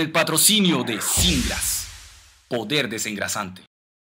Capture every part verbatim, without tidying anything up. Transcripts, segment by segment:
el patrocinio de Singras, poder desengrasante.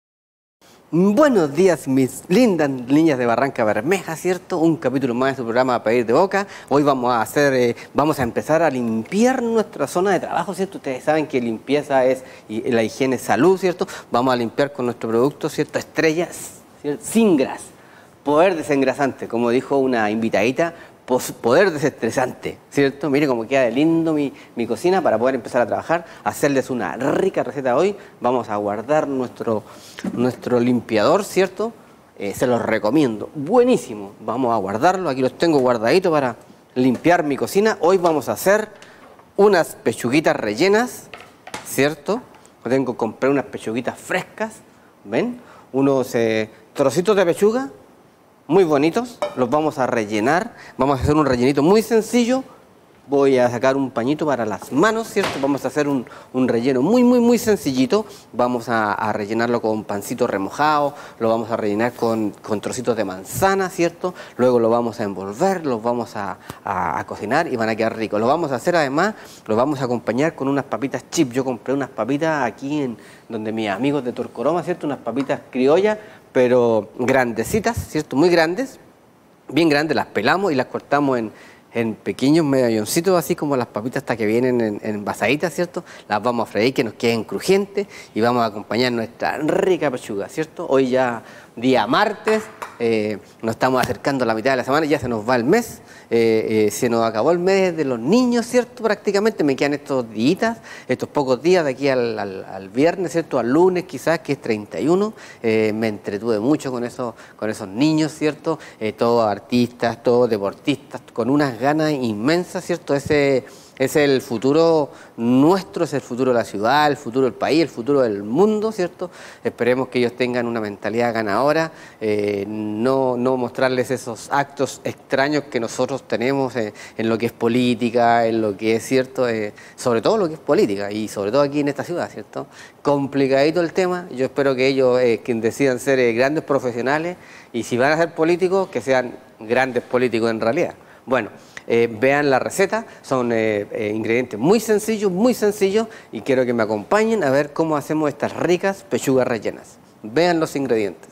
Buenos días, mis lindas niñas de Barranca Bermeja, ¿cierto? Un capítulo más de su programa Pedir de Boca. Hoy vamos a hacer, eh, vamos a empezar a limpiar nuestra zona de trabajo, ¿cierto? Ustedes saben que limpieza es y la higiene es salud, ¿cierto? Vamos a limpiar con nuestro producto, ¿cierto? Estrellas, ¿cierto? Singras, poder desengrasante, como dijo una invitadita, poder desestresante, ¿cierto? Mire cómo queda de lindo mi, mi cocina para poder empezar a trabajar, hacerles una rica receta hoy. Vamos a guardar nuestro, nuestro limpiador, ¿cierto? Eh, se los recomiendo, buenísimo. Vamos a guardarlo, aquí los tengo guardaditos para limpiar mi cocina. Hoy vamos a hacer unas pechuguitas rellenas, ¿cierto? Tengo, compré unas pechuguitas frescas, ¿ven? Unos eh, trocitos de pechuga, muy bonitos, los vamos a rellenar, vamos a hacer un rellenito muy sencillo. Voy a sacar un pañito para las manos, ¿cierto? Vamos a hacer un, un relleno muy, muy, muy sencillito. Vamos a, a rellenarlo con pancito remojado, lo vamos a rellenar con, con trocitos de manzana, ¿cierto? Luego lo vamos a envolver, los vamos a, a, a cocinar y van a quedar ricos. Lo vamos a hacer además, lo vamos a acompañar con unas papitas chips. Yo compré unas papitas aquí en donde mis amigos de Torcoroma, ¿cierto? Unas papitas criollas, pero grandecitas, ¿cierto? Muy grandes, bien grandes, las pelamos y las cortamos en, en pequeños medalloncitos, así como las papitas hasta que vienen en, en envasaditas, ¿cierto? Las vamos a freír que nos queden crujientes y vamos a acompañar nuestra rica pechuga, ¿cierto? Hoy ya día martes, eh, nos estamos acercando a la mitad de la semana, ya se nos va el mes, eh, eh, se nos acabó el mes de los niños, ¿cierto? Prácticamente me quedan estos días, estos pocos días de aquí al, al, al viernes, ¿cierto? Al lunes quizás, que es treinta y uno, eh, me entretuve mucho con, eso, con esos niños, ¿cierto? Eh, todos artistas, todos deportistas, con unas ganas inmensas, ¿cierto? Ese... Es el futuro nuestro, es el futuro de la ciudad, el futuro del país, el futuro del mundo, ¿cierto? Esperemos que ellos tengan una mentalidad ganadora, eh, no, no mostrarles esos actos extraños que nosotros tenemos en, en lo que es política, en lo que es, ¿cierto? Eh, sobre todo lo que es política y sobre todo aquí en esta ciudad, ¿cierto? Complicadito el tema, yo espero que ellos eh, que decidan ser eh, grandes profesionales y si van a ser políticos, que sean grandes políticos en realidad. Bueno. Eh, vean la receta, son eh, eh, ingredientes muy sencillos, muy sencillos y quiero que me acompañen a ver cómo hacemos estas ricas pechugas rellenas. Vean los ingredientes.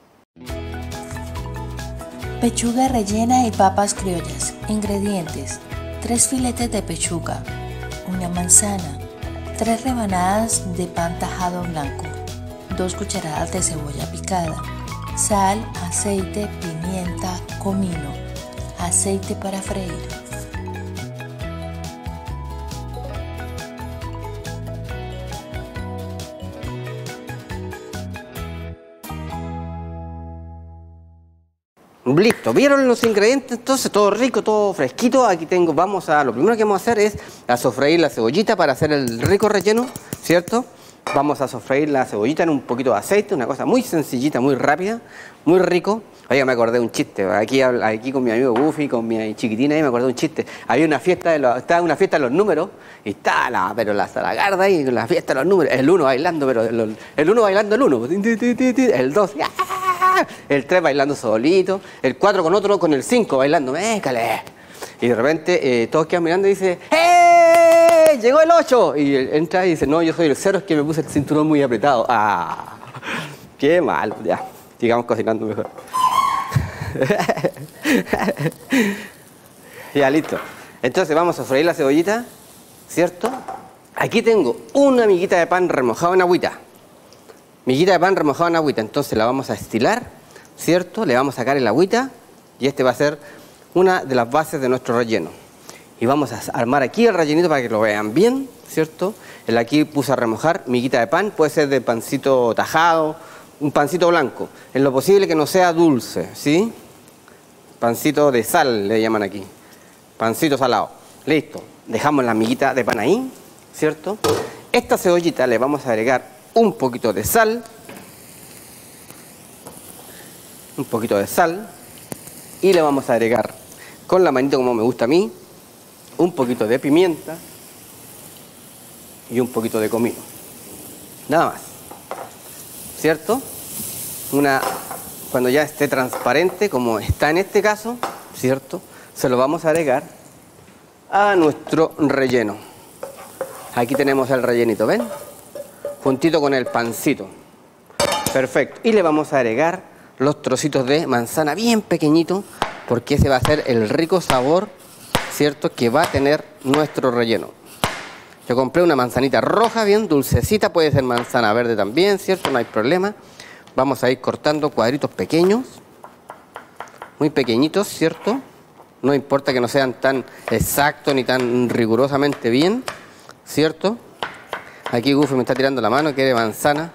Pechuga rellena y papas criollas. Ingredientes: tres filetes de pechuga, una manzana, tres rebanadas de pan tajado blanco, dos cucharadas de cebolla picada, sal, aceite, pimienta, comino, aceite para freír. Listo, ¿vieron los ingredientes? Entonces todo rico, todo fresquito. Aquí tengo, vamos a, lo primero que vamos a hacer es a sofreír la cebollita para hacer el rico relleno, ¿cierto? Vamos a sofreír la cebollita en un poquito de aceite, una cosa muy sencillita, muy rápida, muy rico. Oiga, me acordé de un chiste, aquí, aquí con mi amigo Buffy, con mi chiquitina, ahí me acordé de un chiste. Había una fiesta de los, estaba una fiesta de los números, y está la, pero la zaragarda ahí, la fiesta de los números, el uno bailando, pero el, el uno bailando el uno, el dos, el tres bailando solito, el cuatro con otro, con el cinco bailando, mécale. Y de repente eh, todos quedan mirando y dicen, ¡eh! ¡Llegó el ocho! Y él entra y dice, no, yo soy el cero, es que me puse el cinturón muy apretado. ¡Ah! ¡Qué mal! Ya, sigamos cocinando mejor. Ya, listo. Entonces vamos a freír la cebollita, ¿cierto? Aquí tengo una miguita de pan remojado en agüita. Miguita de pan remojado en agüita. Entonces la vamos a estilar, ¿cierto? Le vamos a sacar el agüita y este va a ser una de las bases de nuestro relleno. Y vamos a armar aquí el rellenito para que lo vean bien, ¿cierto? El aquí puse a remojar miguita de pan, puede ser de pancito tajado, un pancito blanco. En lo posible que no sea dulce, ¿sí? Pancito de sal le llaman aquí. Pancito salado. Listo. Dejamos la miguita de pan ahí, ¿cierto? Esta cebollita le vamos a agregar un poquito de sal. Un poquito de sal. Y le vamos a agregar con la manito, como me gusta a mí, un poquito de pimienta y un poquito de comino. Nada más. ¿Cierto? Una, cuando ya esté transparente, como está en este caso, ¿cierto? Se lo vamos a agregar a nuestro relleno. Aquí tenemos el rellenito, ¿ven? Juntito con el pancito. Perfecto. Y le vamos a agregar los trocitos de manzana bien pequeñitos, porque ese va a ser el rico sabor, ¿cierto?, que va a tener nuestro relleno. Yo compré una manzanita roja bien dulcecita, puede ser manzana verde también, ¿cierto? No hay problema. Vamos a ir cortando cuadritos pequeños, muy pequeñitos, ¿cierto? No importa que no sean tan exactos ni tan rigurosamente bien, ¿cierto? Aquí Goofy me está tirando la mano, quiere manzana.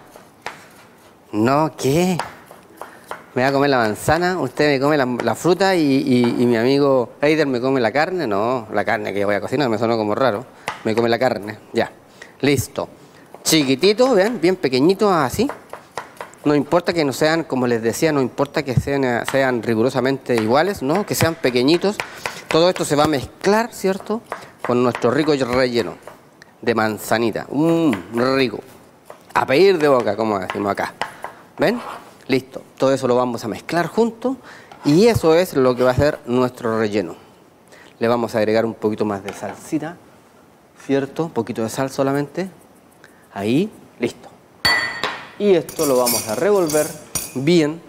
No, ¿qué? ¿Me va a comer la manzana? ¿Usted me come la, la fruta y, y, y mi amigo Eider me come la carne? No, la carne que yo voy a cocinar me sonó como raro. Me come la carne, ya. Listo. Chiquitito, vean, bien pequeñito así. No importa que no sean, como les decía, no importa que sean, sean rigurosamente iguales, ¿no? Que sean pequeñitos. Todo esto se va a mezclar, ¿cierto?, con nuestro rico relleno de manzanita. Mmm, rico. A pedir de boca, como decimos acá. ¿Ven? Listo. Todo eso lo vamos a mezclar juntos y eso es lo que va a ser nuestro relleno. Le vamos a agregar un poquito más de salsita, ¿cierto? Un poquito de sal solamente. Ahí, listo. Y esto lo vamos a revolver bien.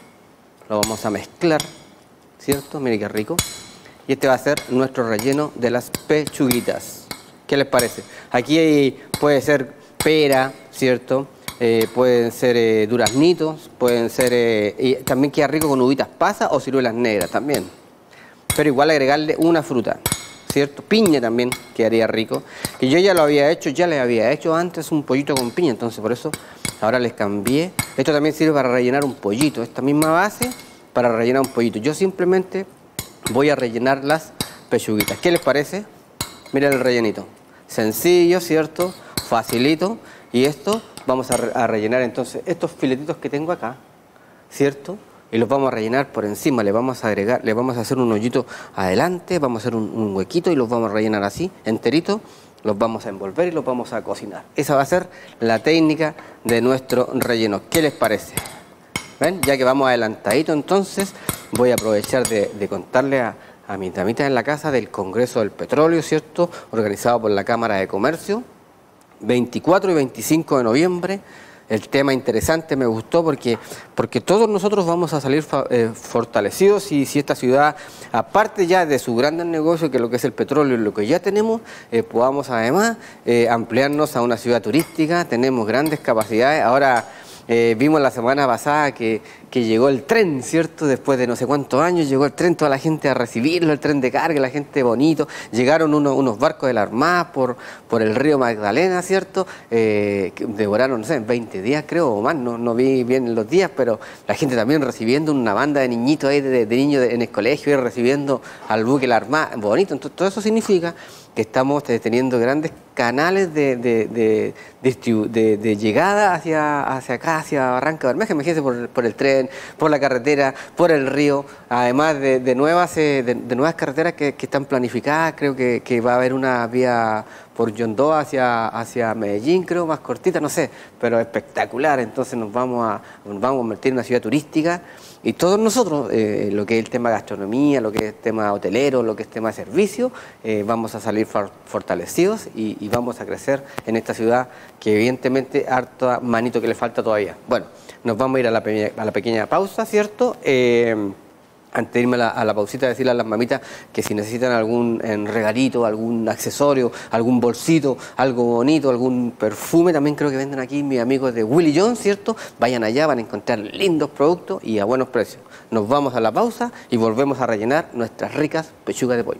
Lo vamos a mezclar, ¿cierto? Mire qué rico. Y este va a ser nuestro relleno de las pechuguitas. ¿Qué les parece? Aquí hay, puede ser pera, ¿cierto? Eh, pueden ser eh, duraznitos, pueden ser... Eh, y también queda rico con uvitas pasas o ciruelas negras también. Pero igual agregarle una fruta, ¿cierto? Piña también quedaría rico. Que yo ya lo había hecho, ya les había hecho antes un pollito con piña, entonces por eso ahora les cambié. Esto también sirve para rellenar un pollito, esta misma base para rellenar un pollito. Yo simplemente voy a rellenar las pechuguitas. ¿Qué les parece? Miren el rellenito. Sencillo, ¿cierto? Facilito. Y esto vamos a, re a rellenar entonces estos filetitos que tengo acá, ¿cierto? Y los vamos a rellenar por encima, le vamos a agregar, le vamos a hacer un hoyito adelante, vamos a hacer un, un huequito y los vamos a rellenar así, enterito, los vamos a envolver y los vamos a cocinar. Esa va a ser la técnica de nuestro relleno. ¿Qué les parece? ¿Ven? Ya que vamos adelantadito, entonces voy a aprovechar de, de contarle a, a mis damitas en la casa del Congreso del Petróleo, ¿cierto? Organizado por la Cámara de Comercio. veinticuatro y veinticinco de noviembre, el tema interesante, me gustó porque, porque todos nosotros vamos a salir eh, fortalecidos y si esta ciudad, aparte ya de su gran negocio, que es lo que es el petróleo y lo que ya tenemos, eh, podamos además eh, ampliarnos a una ciudad turística, tenemos grandes capacidades. Ahora eh, vimos la semana pasada que, que llegó el tren, ¿cierto? Después de no sé cuántos años llegó el tren, toda la gente a recibirlo, el tren de carga, la gente bonito. Llegaron unos, unos barcos de la Armada por, por el río Magdalena, ¿cierto? Eh, que devoraron, no sé, veinte días creo o más, no, no vi bien los días, pero la gente también recibiendo una banda de niñitos ahí, de, de niños de, en el colegio, y recibiendo al buque la Armada, bonito. Entonces todo eso significa que estamos teniendo grandes canales de, de, de, de, de, de llegada hacia, hacia acá, hacia Barranca Bermeja. Imagínense por, por el tren, por la carretera, por el río, además de, de, nuevas, de, de nuevas carreteras que, que están planificadas. Creo que, que va a haber una vía por Yondó hacia, hacia Medellín, creo, más cortita, no sé, pero espectacular. Entonces nos vamos a, nos vamos a convertir en una ciudad turística. Y todos nosotros, eh, lo que es el tema de gastronomía, lo que es el tema hotelero, lo que es el tema de servicio, eh, vamos a salir fortalecidos y, y vamos a crecer en esta ciudad que evidentemente harta manito que le falta todavía. Bueno, nos vamos a ir a la, pe a la pequeña pausa, ¿cierto? Eh, Antes de irme a la, a la pausita, decirle a las mamitas que si necesitan algún en regalito, algún accesorio, algún bolsito, algo bonito, algún perfume, también creo que venden aquí mis amigos de Willy John, ¿cierto? Vayan allá, van a encontrar lindos productos y a buenos precios. Nos vamos a la pausa y volvemos a rellenar nuestras ricas pechugas de pollo.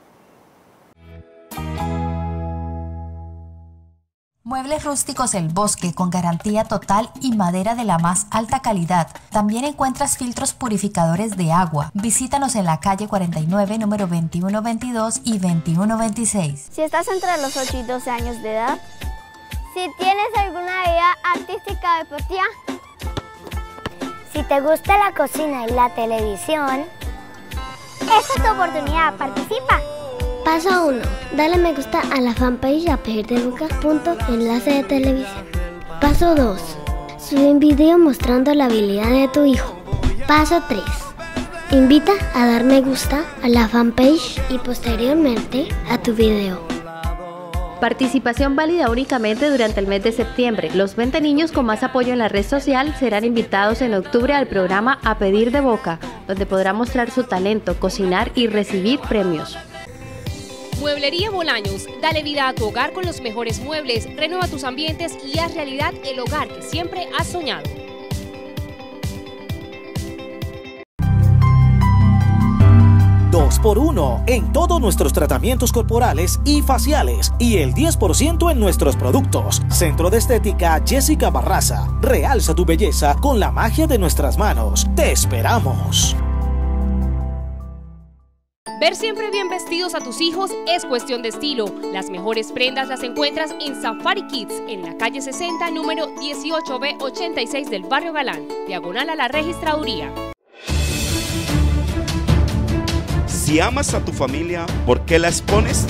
Muebles rústicos El Bosque, con garantía total y madera de la más alta calidad. También encuentras filtros purificadores de agua. Visítanos en la calle cuarenta y nueve, número veintiuno veintidós y veintiuno veintiséis. Si estás entre los ocho y doce años de edad, si tienes alguna idea artística o deportiva, si te gusta la cocina y la televisión, esta es tu oportunidad, participa. Paso uno. Dale me gusta a la fanpage a pedir de boca punto enlace de televisión. Paso dos. Sube un video mostrando la habilidad de tu hijo. Paso tres. Invita a dar me gusta a la fanpage y posteriormente a tu video. Participación válida únicamente durante el mes de septiembre. Los veinte niños con más apoyo en la red social serán invitados en octubre al programa A Pedir de Boca, donde podrán mostrar su talento, cocinar y recibir premios. Mueblería Bolaños, dale vida a tu hogar con los mejores muebles, renueva tus ambientes y haz realidad el hogar que siempre has soñado. dos por uno en todos nuestros tratamientos corporales y faciales y el diez por ciento en nuestros productos. Centro de Estética Jessica Barraza. Realza tu belleza con la magia de nuestras manos. ¡Te esperamos! Ver siempre bien vestidos a tus hijos es cuestión de estilo. Las mejores prendas las encuentras en Safari Kids, en la calle sesenta, número dieciocho B ochenta y seis del barrio Galán, diagonal a la registraduría. Si amas a tu familia, ¿por qué la expones?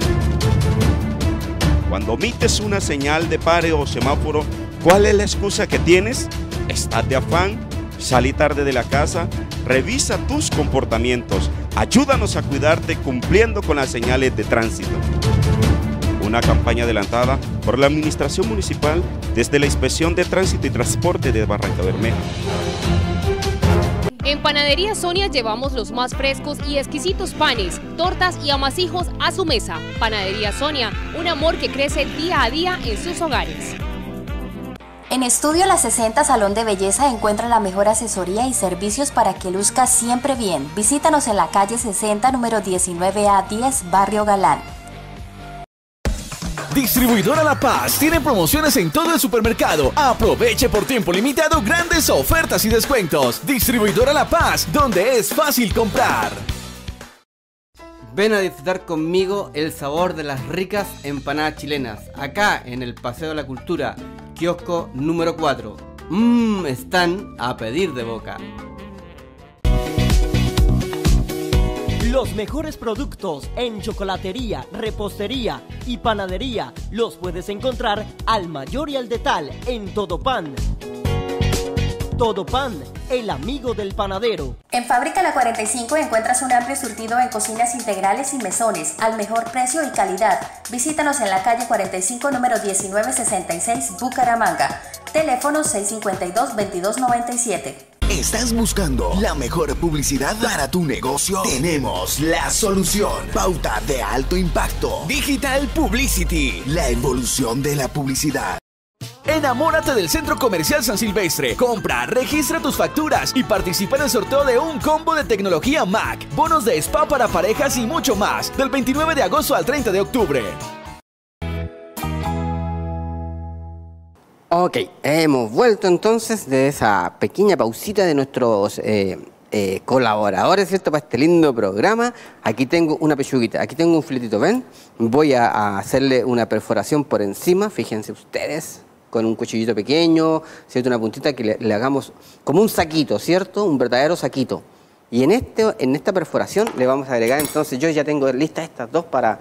Cuando omites una señal de pare o semáforo, ¿cuál es la excusa que tienes? ¿Estás de afán? ¿Salí tarde de la casa? Revisa tus comportamientos. Ayúdanos a cuidarte cumpliendo con las señales de tránsito. Una campaña adelantada por la Administración Municipal desde la Inspección de Tránsito y Transporte de Barranca Bermeja. En Panadería Sonia llevamos los más frescos y exquisitos panes, tortas y amasijos a su mesa. Panadería Sonia, un amor que crece día a día en sus hogares. En Estudio La sesenta Salón de Belleza encuentra la mejor asesoría y servicios para que luzcas siempre bien. Visítanos en la calle sesenta, número diecinueve A diez, Barrio Galán. Distribuidora La Paz tiene promociones en todo el supermercado. Aproveche por tiempo limitado grandes ofertas y descuentos. Distribuidora La Paz, donde es fácil comprar. Ven a disfrutar conmigo el sabor de las ricas empanadas chilenas, acá en el Paseo de la Cultura, kiosco número cuatro. Mmm, están a pedir de boca. Los mejores productos en chocolatería, repostería y panadería los puedes encontrar al mayor y al detal en Todo Pan. Todo Pan, el amigo del panadero. En Fábrica La cuarenta y cinco encuentras un amplio surtido en cocinas integrales y mesones al mejor precio y calidad. Visítanos en la calle cuarenta y cinco, número diecinueve sesenta y seis, Bucaramanga. Teléfono seis cinco dos, veintidós noventa y siete. ¿Estás buscando la mejor publicidad para tu negocio? Tenemos la solución. Pauta de alto impacto. Digital Publicity. La evolución de la publicidad. Enamórate del Centro Comercial San Silvestre. Compra, registra tus facturas y participa en el sorteo de un combo de tecnología Mac, bonos de spa para parejas y mucho más, del veintinueve de agosto al treinta de octubre. Ok, hemos vuelto entonces de esa pequeña pausita de nuestros eh, eh, colaboradores, ¿cierto? Para este lindo programa. Aquí tengo una pechuguita, aquí tengo un filetito, ¿ven? Voy a, a hacerle una perforación por encima, fíjense ustedes, con un cuchillito pequeño, ¿cierto? Una puntita que le, le hagamos como un saquito, ¿cierto? Un verdadero saquito. Y en, este, en esta perforación le vamos a agregar, entonces yo ya tengo listas estas dos para...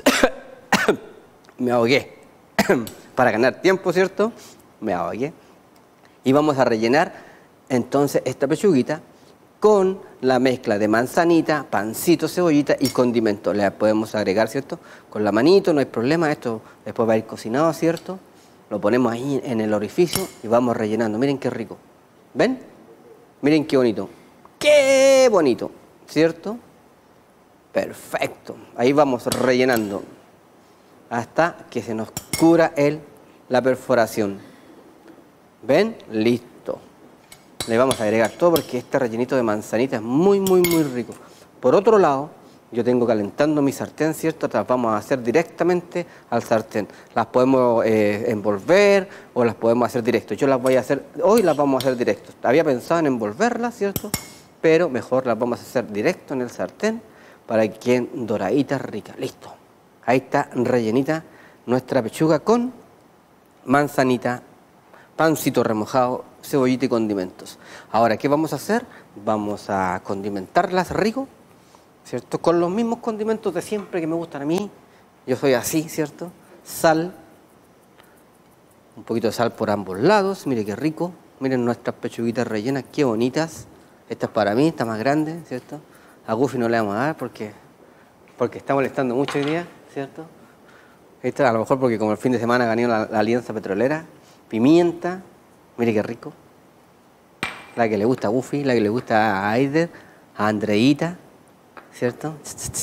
Me ahogué. Para ganar tiempo, ¿cierto? Me ahogué. Y vamos a rellenar entonces esta pechuguita con la mezcla de manzanita, pancito, cebollita y condimento. Le podemos agregar, ¿cierto? Con la manito, no hay problema, esto después va a ir cocinado, ¿cierto? Lo ponemos ahí en el orificio y vamos rellenando. Miren qué rico. ¿Ven? Miren qué bonito. ¡Qué bonito! ¿Cierto? Perfecto. Ahí vamos rellenando hasta que se nos cubra el, la perforación. ¿Ven? Listo. Le vamos a agregar todo porque este rellenito de manzanita es muy, muy, muy rico. Por otro lado, yo tengo calentando mi sartén, ¿cierto? Las vamos a hacer directamente al sartén. Las podemos eh, envolver o las podemos hacer directo. Yo las voy a hacer, hoy las vamos a hacer directo. Había pensado en envolverlas, ¿cierto? Pero mejor las vamos a hacer directo en el sartén para que queden doraditas ricas. Listo. Ahí está rellenita nuestra pechuga con manzanita, pancito remojado, cebollita y condimentos. Ahora, ¿qué vamos a hacer? Vamos a condimentarlas rico, ¿cierto? Con los mismos condimentos de siempre que me gustan a mí. Yo soy así, ¿cierto? Sal, un poquito de sal por ambos lados. Mire qué rico. Miren nuestras pechuguitas rellenas, qué bonitas. Esta es para mí, esta más grande, ¿cierto? A Goofy no le vamos a dar porque, porque está molestando mucho hoy día, ¿cierto? Esto a lo mejor porque como el fin de semana ganó la, la Alianza Petrolera. Pimienta, mire qué rico. La que le gusta a Buffy, la que le gusta a Aider, a Andreita, ¿cierto?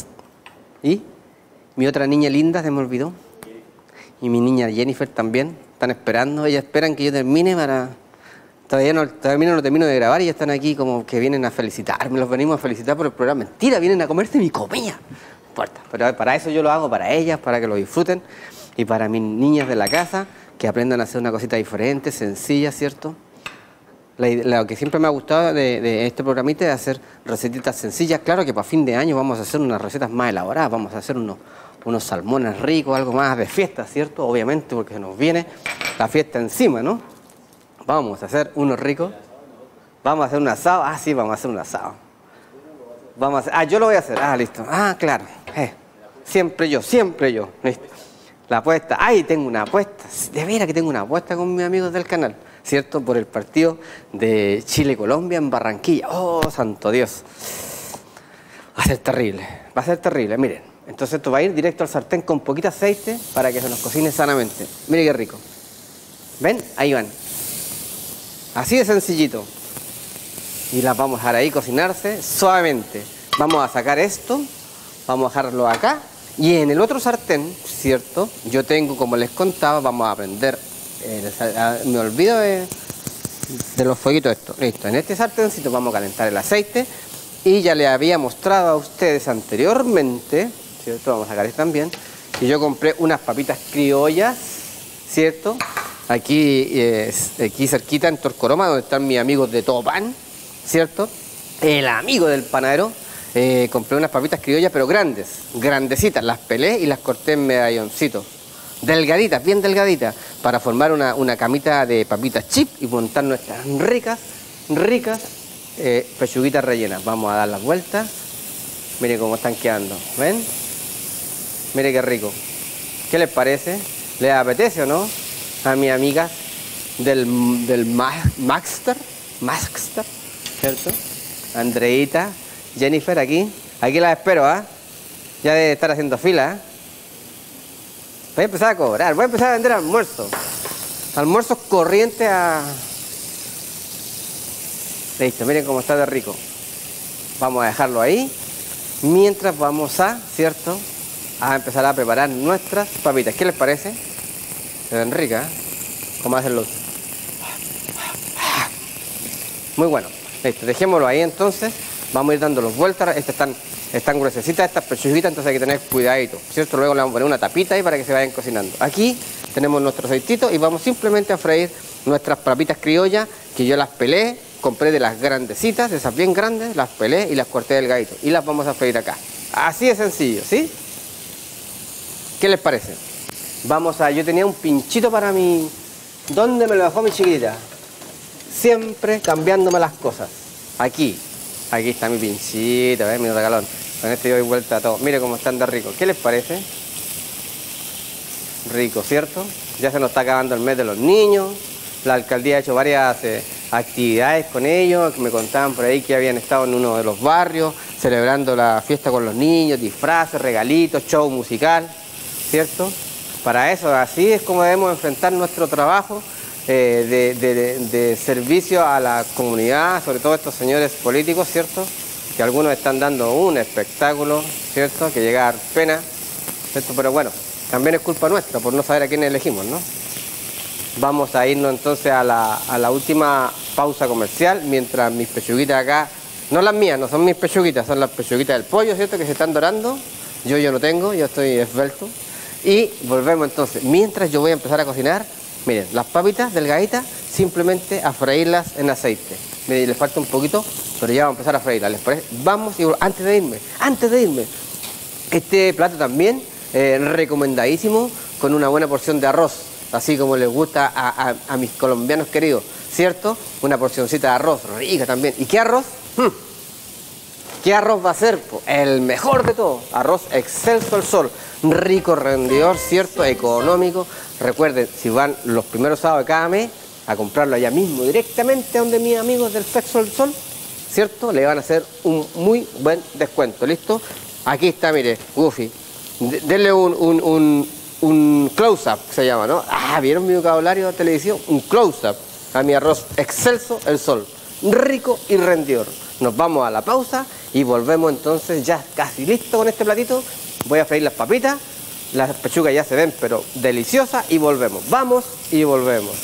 Y mi otra niña linda se me olvidó. Y mi niña Jennifer también. Están esperando, ellas esperan que yo termine para... Todavía no, todavía no lo termino de grabar y ya están aquí como que vienen a felicitarme, los venimos a felicitar por el programa. Mentira, vienen a comerse mi comida. No importa, pero para eso yo lo hago, para ellas, para que lo disfruten. Y para mis niñas de la casa, que aprendan a hacer una cosita diferente, sencilla, ¿cierto? Lo que siempre me ha gustado de, de este programita es hacer recetitas sencillas. Claro que para fin de año vamos a hacer unas recetas más elaboradas, vamos a hacer unos, unos salmones ricos, algo más de fiesta, ¿cierto? Obviamente, porque nos viene la fiesta encima, ¿no? Vamos a hacer unos ricos. Vamos a hacer un asado. Ah, sí, vamos a hacer un asado. Vamos a hacer... Ah, yo lo voy a hacer. Ah, listo. Ah, claro. Eh, siempre yo, siempre yo. Listo. La apuesta. Ay, tengo una apuesta. De veras que tengo una apuesta con mis amigos del canal, ¿cierto? Por el partido de Chile-Colombia en Barranquilla. Oh, santo Dios. Va a ser terrible. Va a ser terrible, miren. Entonces esto va a ir directo al sartén con poquito aceite para que se nos cocine sanamente. Miren qué rico. ¿Ven? Ahí van. Así de sencillito. Y las vamos a dejar ahí cocinarse suavemente. Vamos a sacar esto. Vamos a dejarlo acá. Y en el otro sartén, ¿cierto? Yo tengo, como les contaba, vamos a prender... Eh, me olvido de, de los fueguitos estos. Listo. En este sarténcito vamos a calentar el aceite. Y ya les había mostrado a ustedes anteriormente, ¿cierto? Vamos a sacar esto también. Y yo compré unas papitas criollas, ¿cierto? Aquí, eh, aquí cerquita en Torcoroma, donde están mis amigos de Todo Pan, ¿cierto? El amigo del panadero. Eh, compré unas papitas criollas, pero grandes, grandecitas. Las pelé y las corté en medalloncitos. Delgaditas, bien delgaditas, para formar una, una camita de papitas chip y montar nuestras ricas, ricas eh, pechuguitas rellenas. Vamos a dar las vueltas. Miren cómo están quedando, ¿ven? Miren qué rico. ¿Qué les parece? ¿Les apetece o no? A mis amigas del, del Maxter, Maxter, ¿cierto? Andreita, Jennifer aquí. Aquí las espero, ¿ah? ¿eh? Ya debe estar haciendo fila, ¿eh? Voy a empezar a cobrar, voy a empezar a vender almuerzos. Almuerzos corrientes a... Listo, miren cómo está de rico. Vamos a dejarlo ahí. Mientras vamos a, ¿cierto? A empezar a preparar nuestras papitas. ¿Qué les parece? Se ven ricas, ¿eh? ¿Cómo hacerlo? Muy bueno. Listo, dejémoslo ahí entonces. Vamos a ir dando los vueltas. Estas están... Están gruesecitas estas pechuguitas, entonces hay que tener cuidadito, ¿cierto? Luego le vamos a poner una tapita ahí para que se vayan cocinando. Aquí tenemos nuestro aceitito y vamos simplemente a freír nuestras papitas criollas, que yo las pelé, compré de las grandecitas, de esas bien grandes, las pelé y las corté delgadito. Y las vamos a freír acá. Así de sencillo, ¿sí? ¿Qué les parece? Vamos a... Yo tenía un pinchito para mi... ¿Dónde me lo dejó mi chiquitita? Siempre cambiándome las cosas. Aquí. Aquí está mi pinchito, ¿ves? Mi regalón. Con este yo doy vuelta a todo. Mire cómo están de rico. ¿Qué les parece? Rico, ¿cierto? Ya se nos está acabando el mes de los niños. La alcaldía ha hecho varias eh, actividades con ellos. Que me contaban por ahí que habían estado en uno de los barrios celebrando la fiesta con los niños, disfraces, regalitos, show musical, ¿cierto? Para eso, así es como debemos enfrentar nuestro trabajo. Eh, de, de, de servicio a la comunidad, sobre todo estos señores políticos, ¿cierto? Que algunos están dando un espectáculo, ¿cierto? Que llega a dar pena, ¿cierto? Pero bueno, también es culpa nuestra por no saber a quién elegimos, ¿no? Vamos a irnos entonces a la, a la última pausa comercial, mientras mis pechuguitas acá, no las mías, no son mis pechuguitas, son las pechuguitas del pollo, ¿cierto? Que se están dorando. Yo yo no tengo, yo estoy esbelto. Y volvemos entonces, mientras yo voy a empezar a cocinar. Miren, las papitas delgaditas, simplemente a freírlas en aceite. Miren, les falta un poquito, pero ya vamos a empezar a freírlas. ¿Les parece? Vamos, y antes de irme, antes de irme, este plato también, eh, recomendadísimo, con una buena porción de arroz, así como les gusta a, a, a mis colombianos queridos, ¿cierto? Una porcioncita de arroz, rica también. ¿Y qué arroz? Hmm. ¿Qué arroz va a ser? Pues el mejor de todo, arroz excelso al sol, rico, rendidor, ¿cierto? Económico. Recuerden, si van los primeros sábados de cada mes a comprarlo allá mismo, directamente donde mis amigos del Sexo del Sol, ¿cierto? Le van a hacer un muy buen descuento, ¿listo? Aquí está, mire, Goofy. Denle un, un, un, un close-up, se llama, ¿no? Ah, ¿vieron mi vocabulario de televisión? Un close-up a mi arroz excelso, el sol, rico y rendidor. Nos vamos a la pausa y volvemos entonces ya casi listo con este platito. Voy a freír las papitas, las pechugas ya se ven pero deliciosas y volvemos. Vamos y volvemos.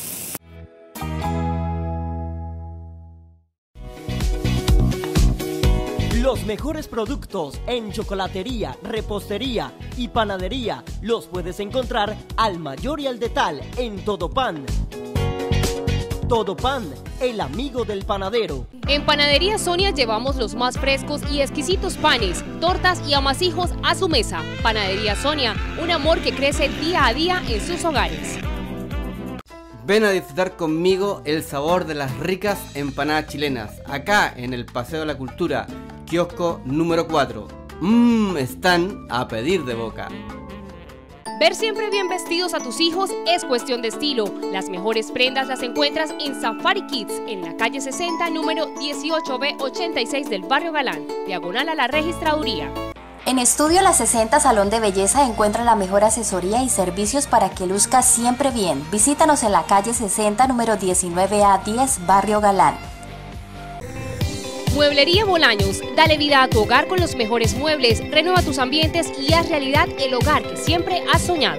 Los mejores productos en chocolatería, repostería y panadería los puedes encontrar al mayor y al detal en Todo Pan. Todo Pan, el amigo del panadero. En Panadería Sonia llevamos los más frescos y exquisitos panes, tortas y amasijos a su mesa. Panadería Sonia, un amor que crece día a día en sus hogares. Ven a disfrutar conmigo el sabor de las ricas empanadas chilenas, acá en el Paseo de la Cultura, kiosco número cuatro. Mmm, están a pedir de boca. Ver siempre bien vestidos a tus hijos es cuestión de estilo. Las mejores prendas las encuentras en Safari Kids, en la calle sesenta, número dieciocho B ochenta y seis del Barrio Galán, diagonal a la registraduría. En Estudio La sesenta Salón de Belleza encuentra la mejor asesoría y servicios para que luzcas siempre bien. Visítanos en la calle sesenta, número diecinueve A diez, Barrio Galán. Mueblería Bolaños, dale vida a tu hogar con los mejores muebles, renueva tus ambientes y haz realidad el hogar que siempre has soñado.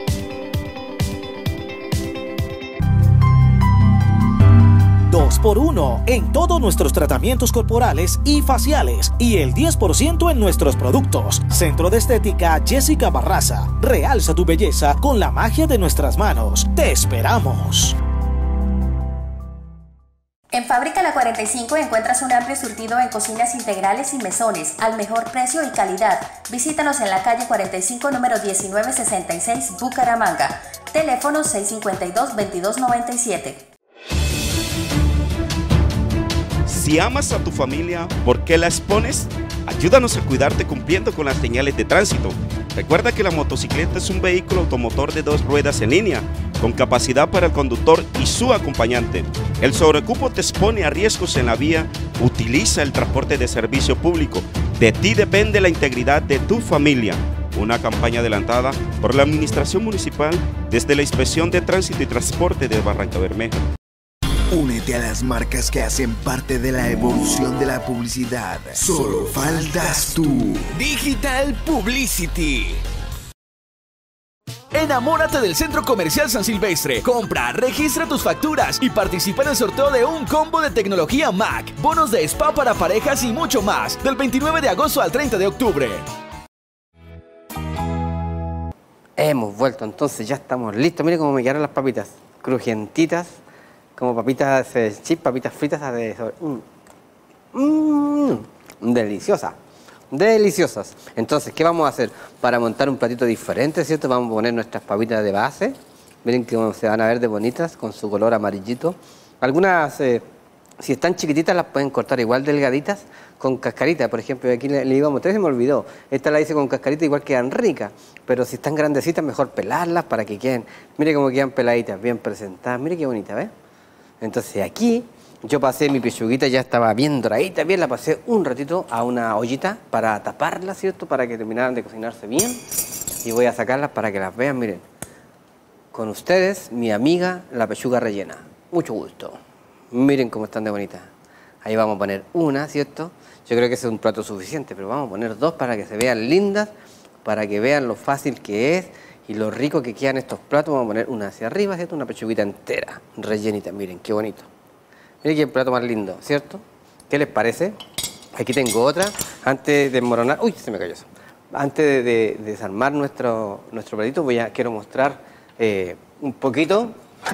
dos por uno en todos nuestros tratamientos corporales y faciales y el diez por ciento en nuestros productos. Centro de Estética Jessica Barraza. Realza tu belleza con la magia de nuestras manos. Te esperamos. En Fábrica La cuarenta y cinco encuentras un amplio surtido en cocinas integrales y mesones al mejor precio y calidad. Visítanos en la calle cuarenta y cinco, número diecinueve sesenta y seis, Bucaramanga. Teléfono seis cinco dos, veintidós noventa y siete. Si amas a tu familia, ¿por qué la expones? Ayúdanos a cuidarte cumpliendo con las señales de tránsito. Recuerda que la motocicleta es un vehículo automotor de dos ruedas en línea, con capacidad para el conductor y su acompañante. El sobrecupo te expone a riesgos en la vía. Utiliza el transporte de servicio público. De ti depende la integridad de tu familia. Una campaña adelantada por la Administración Municipal desde la Inspección de Tránsito y Transporte de Barrancabermeja. Únete a las marcas que hacen parte de la evolución de la publicidad. Solo faltas tú. Digital Publicity. Enamórate del Centro Comercial San Silvestre. Compra, registra tus facturas y participa en el sorteo de un combo de tecnología Mac, bonos de spa para parejas y mucho más, del veintinueve de agosto al treinta de octubre. Hemos vuelto, entonces ya estamos listos. Miren cómo me quedaron las papitas, crujientitas, como papitas de chip, papitas fritas de sobre. Mm. Mm. Deliciosas. Deliciosas. Entonces, ¿qué vamos a hacer? Para montar un platito diferente, ¿cierto? Vamos a poner nuestras papitas de base. Miren que se van a ver de bonitas con su color amarillito. Algunas, eh, si están chiquititas, las pueden cortar igual delgaditas con cascarita. Por ejemplo, aquí le, le iba a mostrar, se me olvidó. Esta la hice con cascarita, igual quedan ricas. Pero si están grandecitas, mejor pelarlas para que queden. Mire cómo quedan peladitas, bien presentadas. Mire qué bonita, ¿ves? Entonces aquí yo pasé mi pechuguita, ya estaba bien doradita, bien, la pasé un ratito a una ollita para taparla, ¿cierto? Para que terminaran de cocinarse bien. Y voy a sacarlas para que las vean, miren. Con ustedes, mi amiga, la pechuga rellena. Mucho gusto. Miren cómo están de bonitas. Ahí vamos a poner una, ¿cierto? Yo creo que ese es un plato suficiente, pero vamos a poner dos para que se vean lindas, para que vean lo fácil que es y lo rico que quedan estos platos. Vamos a poner una hacia arriba, ¿cierto? Una pechuguita entera, rellenita, miren, qué bonito. Miren qué plato más lindo, ¿cierto? ¿Qué les parece? Aquí tengo otra. Antes de desmoronar... ¡Uy! Se me cayó eso. Antes de, de, de desarmar nuestro, nuestro platito, voy a, quiero mostrar eh, un poquito.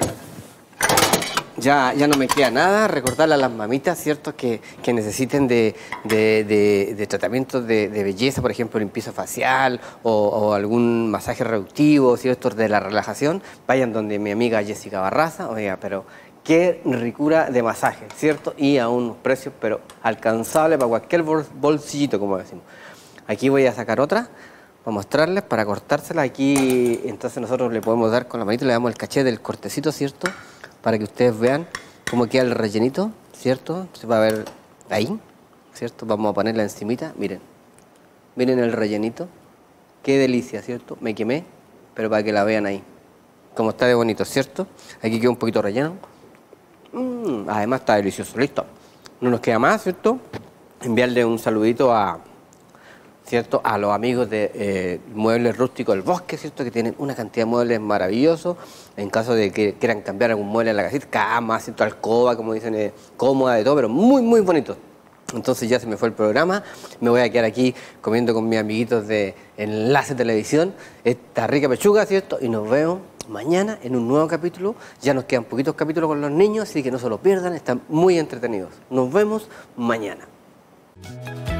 Ya, ya no me queda nada. Recordarle a las mamitas, ¿cierto? Que, que necesiten de, de, de, de tratamientos de, de belleza, por ejemplo, limpieza facial o, o algún masaje reductivo, ¿cierto? De la relajación. Vayan donde mi amiga Jessica Barraza. Oiga, pero... qué ricura de masaje, ¿cierto? Y a unos precios, pero alcanzables para cualquier bol bolsillito, como decimos. Aquí voy a sacar otra, para mostrarles, para cortársela. Aquí, entonces nosotros le podemos dar con la manita, le damos el caché del cortecito, ¿cierto? Para que ustedes vean cómo queda el rellenito, ¿cierto? Se va a ver ahí, ¿cierto? Vamos a ponerla encimita, miren. Miren el rellenito. Qué delicia, ¿cierto? Me quemé, pero para que la vean ahí. Como está de bonito, ¿cierto? Aquí queda un poquito relleno. Mm, además está delicioso, listo. No nos queda más, ¿cierto? Enviarle un saludito a, ¿cierto?, a los amigos de eh, Muebles Rústicos del Bosque, ¿cierto?, que tienen una cantidad de muebles maravillosos. En caso de que quieran cambiar algún mueble en la casita, cama, ¿cierto?, alcoba, como dicen, eh, cómoda, de todo, pero muy, muy bonito. Entonces ya se me fue el programa, me voy a quedar aquí comiendo con mis amiguitos de Enlace Televisión esta rica pechuga, ¿cierto? Y nos vemos mañana en un nuevo capítulo. Ya nos quedan poquitos capítulos con los niños, así que no se lo pierdan, están muy entretenidos. Nos vemos mañana.